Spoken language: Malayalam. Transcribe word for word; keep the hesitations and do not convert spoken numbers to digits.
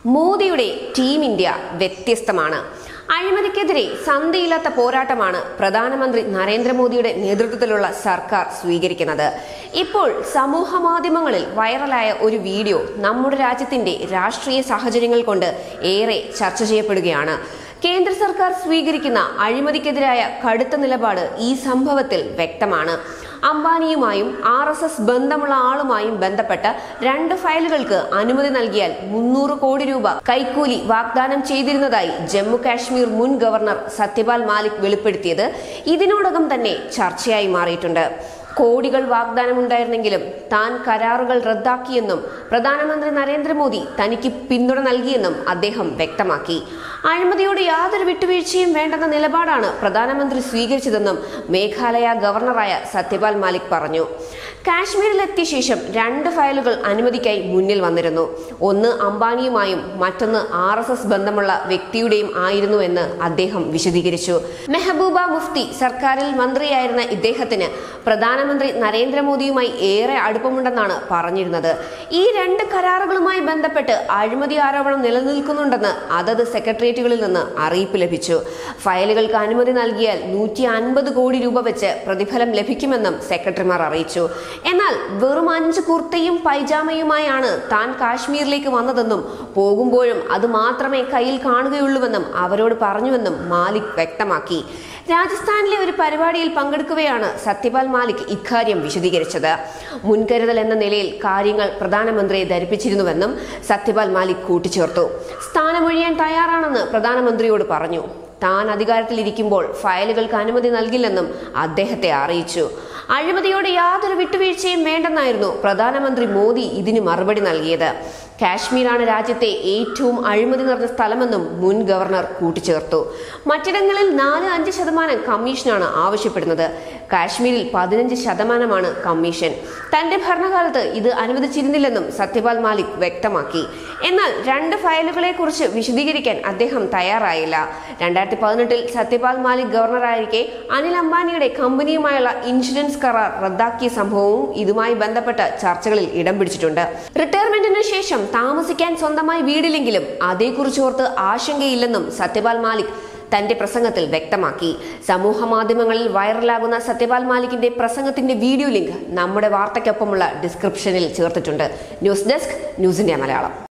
മോദിയുടെ ടീം ഇന്ത്യ വ്യത്യസ്തമാണ്. അഴിമതിക്കെതിരെ സന്ധിയില്ലാത്ത പോരാട്ടമാണ് പ്രധാനമന്ത്രി നരേന്ദ്രമോദിയുടെ നേതൃത്വത്തിലുള്ള സർക്കാർ സ്വീകരിക്കുന്നത്. ഇപ്പോൾ സമൂഹ മാധ്യമങ്ങളിൽ വൈറലായ ഒരു വീഡിയോ നമ്മുടെ രാജ്യത്തിന്റെ രാഷ്ട്രീയ സാഹചര്യങ്ങൾ കൊണ്ട് ഏറെ ചർച്ച ചെയ്യപ്പെടുകയാണ്. കേന്ദ്ര സർക്കാർ സ്വീകരിക്കുന്ന അഴിമതിക്കെതിരായ കടുത്ത നിലപാട് ഈ സംഭവത്തിൽ വ്യക്തമാണ്. അംബാനിയുമായും ആർ എസ് എസ് ബന്ധമുള്ള ആളുമായും ബന്ധപ്പെട്ട രണ്ട് ഫയലുകൾക്ക് അനുമതി നൽകിയാൽ മുന്നൂറ് കോടി രൂപ കൈക്കൂലി വാഗ്ദാനം ചെയ്തിരുന്നതായി ജമ്മു കാശ്മീർ മുൻ ഗവർണർ സത്യപാൽ മാലിക് വെളിപ്പെടുത്തിയത് ഇതിനോടകം തന്നെ ചർച്ചയായി മാറിയിട്ടുണ്ട്. കോടികൾ വാഗ്ദാനമുണ്ടായിരുന്നെങ്കിലും താൻ കരാറുകൾ റദ്ദാക്കിയെന്നും പ്രധാനമന്ത്രി നരേന്ദ്രമോദി തനിക്ക് പിന്തുണ നൽകിയെന്നും അദ്ദേഹം വ്യക്തമാക്കി. അഴിമതിയോട് യാതൊരു വിട്ടുവീഴ്ചയും വേണ്ടെന്ന നിലപാടാണ് പ്രധാനമന്ത്രി സ്വീകരിച്ചതെന്നും മേഘാലയ ഗവർണറായ സത്യപാൽ മാലിക് പറഞ്ഞു. കാശ്മീരിലെത്തിയ ശേഷം രണ്ട് ഫയലുകൾ അനുമതിക്കായി മുന്നിൽ വന്നിരുന്നു. ഒന്ന് അംബാനിയുമായും മറ്റൊന്ന് ആർ എസ് എസ് ബന്ധമുള്ള വ്യക്തിയുടെയും ആയിരുന്നു എന്ന് അദ്ദേഹം വിശദീകരിച്ചു. മെഹബൂബ മുഫ്തി സർക്കാരിൽ മന്ത്രിയായിരുന്ന ഇദ്ദേഹത്തിന് പ്രധാനമന്ത്രി നരേന്ദ്രമോദിയുമായി ഏറെ അടുപ്പമുണ്ടെന്നാണ് പറഞ്ഞിരുന്നത്. ഈ രണ്ട് കരാറുകളുമായി ബന്ധപ്പെട്ട് അഴിമതി ആരോപണം നിലനിൽക്കുന്നുണ്ടെന്ന് അതത് സെക്രട്ടേറിയറ്റുകളിൽ നിന്ന് അറിയിപ്പ് ലഭിച്ചു. ഫയലുകൾക്ക് അനുമതി നൽകിയാൽ നൂറ്റി അൻപത് കോടി രൂപ വെച്ച് പ്രതിഫലം ലഭിക്കുമെന്നും സെക്രട്ടറിമാർ അറിയിച്ചു. എന്നാൽ വെറും അഞ്ച് കുർത്തയും പൈജാമയുമായാണ് താൻ കാശ്മീരിലേക്ക് വന്നതെന്നും പോകുമ്പോഴും അത് മാത്രമേ കയ്യിൽ കാണുകയുള്ളൂവെന്നും അവരോട് പറഞ്ഞുവെന്നും മാലിക് വ്യക്തമാക്കി. രാജസ്ഥാനിലെ ഒരു പരിപാടിയിൽ പങ്കെടുക്കവെയാണ് സത്യപാൽ മാലിക് ഇക്കാര്യം വിശദീകരിച്ചത്. മുൻകരുതൽ എന്ന നിലയിൽ കാര്യങ്ങൾ പ്രധാനമന്ത്രിയെ ധരിപ്പിച്ചിരുന്നുവെന്നും സത്യപാൽ മാലിക് കൂട്ടിച്ചേർത്തു. സ്ഥാനമൊഴിയാൻ തയ്യാറാണെന്ന് പ്രധാനമന്ത്രിയോട് പറഞ്ഞു. താൻ അധികാരത്തിലിരിക്കുമ്പോൾ ഫയലുകൾക്ക് അനുമതി നൽകില്ലെന്നും അദ്ദേഹത്തെ അറിയിച്ചു. അഴിമതിയോട് യാതൊരു വിട്ടുവീഴ്ചയും വേണ്ടെന്നായിരുന്നു പ്രധാനമന്ത്രി മോദി ഇതിന് മറുപടി നൽകിയത്. കാശ്മീരാണ് രാജ്യത്തെ ഏറ്റവും അഴിമതി നിറഞ്ഞ സ്ഥലമെന്നും മുൻ ഗവർണർ കൂട്ടിച്ചേർത്തു. മറ്റിടങ്ങളിൽ നാല് അഞ്ച് ശതമാനം കമ്മീഷനാണ് ആവശ്യപ്പെടുന്നത്. കാശ്മീരിൽ പതിനഞ്ച് ശതമാനമാണ് കമ്മീഷൻ. തന്റെ ഭരണകാലത്ത് ഇത് അനുവദിച്ചിരുന്നില്ലെന്നും സത്യപാൽ മാലിക് വ്യക്തമാക്കി. എന്നാൽ രണ്ട് ഫയലുകളെ കുറിച്ച് വിശദീകരിക്കാൻ അദ്ദേഹം തയ്യാറായില്ല. രണ്ടായിരത്തി പതിനെട്ടിൽ സത്യപാൽ മാലിക് ഗവർണറായിരിക്കെ അനിൽ അംബാനിയുടെ കമ്പനിയുമായുള്ള ഇൻഷുറൻസ് കരാർ റദ്ദാക്കിയ സംഭവവും ഇതുമായി ബന്ധപ്പെട്ട ചർച്ചകളിൽ ഇടം പിടിച്ചിട്ടുണ്ട്. റിട്ടയർമെന്റിന് ശേഷം താമസിക്കാൻ സ്വന്തമായി വീടില്ലെങ്കിലും അതേക്കുറിച്ച് ഓർത്ത് ആശങ്കയില്ലെന്നും സത്യപാൽ മാലിക് തന്റെ പ്രസംഗത്തിൽ വ്യക്തമാക്കി. സമൂഹ മാധ്യമങ്ങളിൽ വൈറലാകുന്ന സത്യപാൽ മാലിക്കിന്റെ പ്രസംഗത്തിന്റെ വീഡിയോ ലിങ്ക് നമ്മുടെ വാർത്തയ്ക്കൊപ്പമുള്ള ഡിസ്ക്രിപ്ഷനിൽ ചേർത്തിട്ടുണ്ട്. News desk, news India Malayalam.